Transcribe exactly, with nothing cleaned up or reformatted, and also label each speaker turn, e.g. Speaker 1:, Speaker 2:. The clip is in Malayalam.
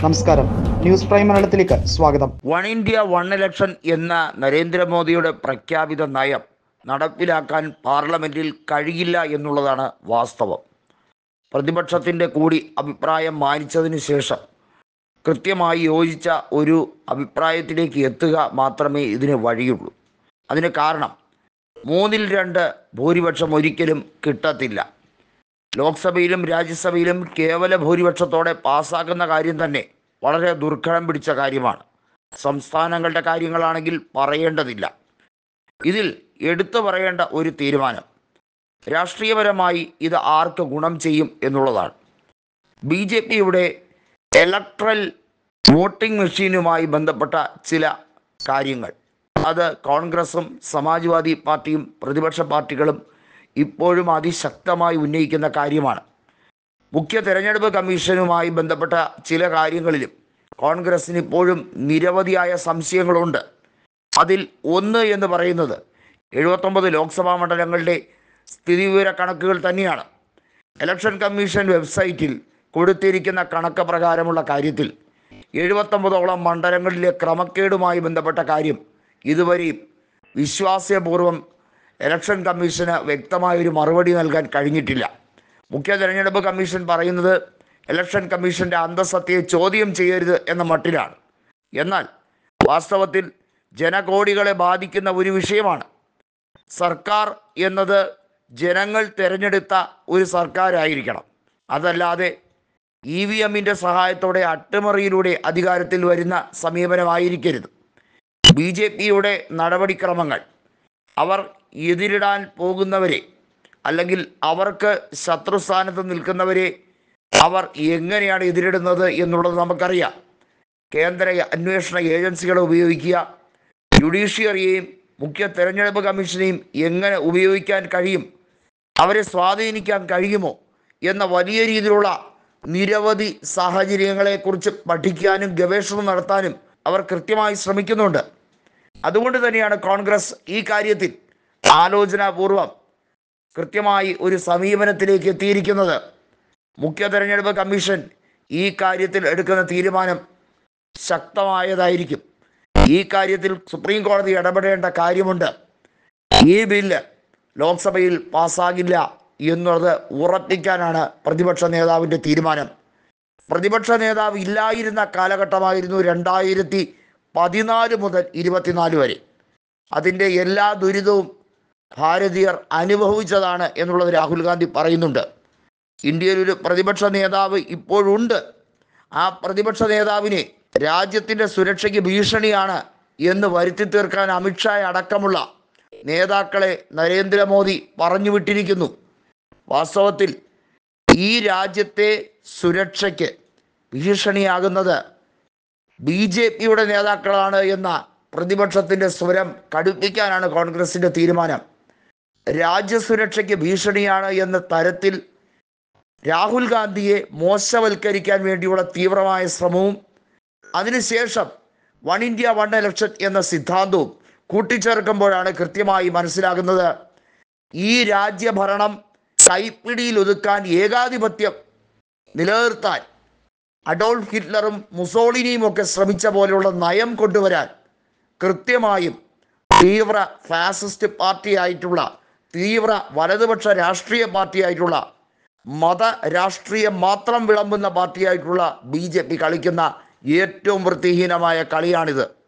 Speaker 1: നമസ്കാരം, ന്യൂസ് പ്രൈം മലയാളത്തിലേക്ക് സ്വാഗതം.
Speaker 2: വൺ ഇന്ത്യ വൺ ഇലക്ഷൻ എന്ന നരേന്ദ്രമോദിയുടെ പ്രഖ്യാപിത നയം നടപ്പിലാക്കാൻ പാർലമെന്റിൽ കഴിയില്ല എന്നുള്ളതാണ് വാസ്തവം. പ്രതിപക്ഷത്തിൻ്റെ കൂടി അഭിപ്രായം മാനിച്ചതിന് ശേഷം കൃത്യമായി യോജിച്ച ഒരു അഭിപ്രായത്തിലേക്ക് എത്തുക മാത്രമേ ഇതിന് വഴിയുള്ളൂ. അതിന് കാരണം മൂന്നിൽ രണ്ട് ഭൂരിപക്ഷം ഒരിക്കലും കിട്ടത്തില്ല. ലോക്സഭയിലും രാജ്യസഭയിലും കേവല ഭൂരിപക്ഷത്തോടെ പാസ്സാക്കുന്ന കാര്യം തന്നെ വളരെ ദുർഘടം പിടിച്ച കാര്യമാണ്. സംസ്ഥാനങ്ങളുടെ കാര്യങ്ങളാണെങ്കിൽ പറയേണ്ടതില്ല. ഇതിൽ എടുത്തു പറയേണ്ട ഒരു തീരുമാനം, രാഷ്ട്രീയപരമായി ഇത് ആർക്ക് ഗുണം ചെയ്യും എന്നുള്ളതാണ്. ബി ജെ പിയുടെ ഇലക്ട്രൽ വോട്ടിംഗ് മെഷീനുമായി ബന്ധപ്പെട്ട ചില കാര്യങ്ങൾ, അത് കോൺഗ്രസും സമാജ്വാദി പാർട്ടിയും പ്രതിപക്ഷ പാർട്ടികളും ഇപ്പോഴും അതിശക്തമായി ഉന്നയിക്കുന്ന കാര്യമാണ്. മുഖ്യ തെരഞ്ഞെടുപ്പ് കമ്മീഷനുമായി ബന്ധപ്പെട്ട ചില കാര്യങ്ങളിലും കോൺഗ്രസിന് ഇപ്പോഴും നിരവധിയായ സംശയങ്ങളുണ്ട്. അതിൽ ഒന്ന് എന്ന് പറയുന്നത് എഴുപത്തൊമ്പത് ലോക്സഭാ മണ്ഡലങ്ങളുടെ സ്ഥിതിവിവര കണക്കുകൾ തന്നെയാണ്. ഇലക്ഷൻ കമ്മീഷൻ വെബ്സൈറ്റിൽ കൊടുത്തിരിക്കുന്ന കണക്ക് പ്രകാരമുള്ള കാര്യത്തിൽ എഴുപത്തൊമ്പതോളം മണ്ഡലങ്ങളിലെ ക്രമക്കേടുമായി ബന്ധപ്പെട്ട കാര്യം ഇതുവരെയും വിശ്വാസ്യപൂർവ്വം ഇലക്ഷൻ കമ്മീഷന് വ്യക്തമായൊരു മറുപടി നൽകാൻ കഴിഞ്ഞിട്ടില്ല. മുഖ്യ തെരഞ്ഞെടുപ്പ് കമ്മീഷൻ പറയുന്നത് ഇലക്ഷൻ കമ്മീഷൻ്റെ അന്തസ്സത്തയെ ചോദ്യം ചെയ്യരുത് എന്ന മട്ടിലാണ്. എന്നാൽ വാസ്തവത്തിൽ ജനകോടികളെ ബാധിക്കുന്ന ഒരു വിഷയമാണ്. സർക്കാർ എന്നത് ജനങ്ങൾ തിരഞ്ഞെടുത്ത ഒരു സർക്കാരായിരിക്കണം. അതല്ലാതെ ഇ വി എമ്മിൻ്റെ സഹായത്തോടെ അട്ടിമറിയിലൂടെ അധികാരത്തിൽ വരുന്ന സമീപനമായിരിക്കരുത്. ബി ജെ പിയുടെ നടപടിക്രമങ്ങൾ അവർ എതിരിടാൻ പോകുന്നവരെ, അല്ലെങ്കിൽ അവർക്ക് ശത്രുസ്ഥാനത്ത് നിൽക്കുന്നവരെ അവർ എങ്ങനെയാണ് എതിരിടുന്നത് എന്നുള്ളത് നമുക്കറിയാം. കേന്ദ്ര അന്വേഷണ ഏജൻസികളെ ഉപയോഗിക്കുക, ജുഡീഷ്യറിയെയും മുഖ്യ തെരഞ്ഞെടുപ്പ് കമ്മീഷനെയും എങ്ങനെ ഉപയോഗിക്കാൻ കഴിയും, അവരെ സ്വാധീനിക്കാൻ കഴിയുമോ എന്ന വലിയ രീതിയിലുള്ള നിരവധി സാഹചര്യങ്ങളെക്കുറിച്ച് പഠിക്കാനും ഗവേഷണം നടത്താനും അവർ കൃത്യമായി ശ്രമിക്കുന്നുണ്ട്. അതുകൊണ്ട് തന്നെയാണ് കോൺഗ്രസ് ഈ കാര്യത്തിൽ ആലോചനാപൂർവം കൃത്യമായി ഒരു സമീപനത്തിലേക്ക് എത്തിയിരിക്കുന്നത്. മുഖ്യ തെരഞ്ഞെടുപ്പ് കമ്മീഷൻ ഈ കാര്യത്തിൽ എടുക്കുന്ന തീരുമാനം ശക്തമായതായിരിക്കും. ഈ കാര്യത്തിൽ സുപ്രീം കോടതി ഇടപെടേണ്ട കാര്യമുണ്ട്. ഈ ബില്ല് ലോക്സഭയിൽ പാസ്സാകില്ല എന്നുള്ളത് ഉറപ്പിക്കാനാണ് പ്രതിപക്ഷ നേതാവിൻ്റെ തീരുമാനം. പ്രതിപക്ഷ നേതാവ് ഇല്ലായിരുന്ന കാലഘട്ടമായിരുന്നു രണ്ടായിരത്തി പതിനാല് മുതൽ ഇരുപത്തിനാല് വരെ. അതിൻ്റെ എല്ലാ ദുരിതവും ഭാരതീയർ അനുഭവിച്ചതാണ് എന്നുള്ളത് രാഹുൽ ഗാന്ധി പറയുന്നുണ്ട്. ഇന്ത്യയിൽ ഒരു പ്രതിപക്ഷ നേതാവ് ഇപ്പോഴുണ്ട്. ആ പ്രതിപക്ഷ നേതാവിനെ രാജ്യത്തിൻ്റെ സുരക്ഷയ്ക്ക് ഭീഷണിയാണ് എന്ന് വരുത്തി തീർക്കാൻ അമിത്ഷാ അടക്കമുള്ള നേതാക്കളെ നരേന്ദ്രമോദി പറഞ്ഞു വിട്ടിരിക്കുന്നു. വാസ്തവത്തിൽ ഈ രാജ്യത്തെ സുരക്ഷയ്ക്ക് ഭീഷണിയാകുന്നത് ബി ജെ പിയുടെ നേതാക്കളാണ് എന്ന പ്രതിപക്ഷത്തിൻ്റെ സ്വരം കടുപ്പിക്കാനാണ് കോൺഗ്രസിൻ്റെ തീരുമാനം. രാജ്യസുരക്ഷയ്ക്ക് ഭീഷണിയാണ് എന്ന തരത്തിൽ രാഹുൽ ഗാന്ധിയെ മോശവൽക്കരിക്കാൻ വേണ്ടിയുള്ള തീവ്രമായ ശ്രമവും അതിനുശേഷം വൺ ഇന്ത്യ വൺ ഇലക്ഷൻ എന്ന സിദ്ധാന്തവും കൂട്ടിച്ചേർക്കുമ്പോഴാണ് കൃത്യമായി മനസ്സിലാകുന്നത് ഈ രാജ്യഭരണം കൈപ്പിടിയിൽ ഒതുക്കാൻ, ഏകാധിപത്യം നിലനിർത്താൻ അഡോൾഫ് ഹിറ്റ്ലറും മുസോളിനിയും ഒക്കെ ശ്രമിച്ച പോലെയുള്ള നയം കൊണ്ടുവരാൻ കൃത്യമായും തീവ്ര ഫാസിസ്റ്റ് പാർട്ടിയായിട്ടുള്ള, തീവ്ര വലതുപക്ഷ രാഷ്ട്രീയ പാർട്ടിയായിട്ടുള്ള, മത രാഷ്ട്രീയം മാത്രം വിളമ്പുന്ന പാർട്ടിയായിട്ടുള്ള ബി ജെ പി കളിക്കുന്ന ഏറ്റവും വൃത്തിഹീനമായ കളിയാണിത്.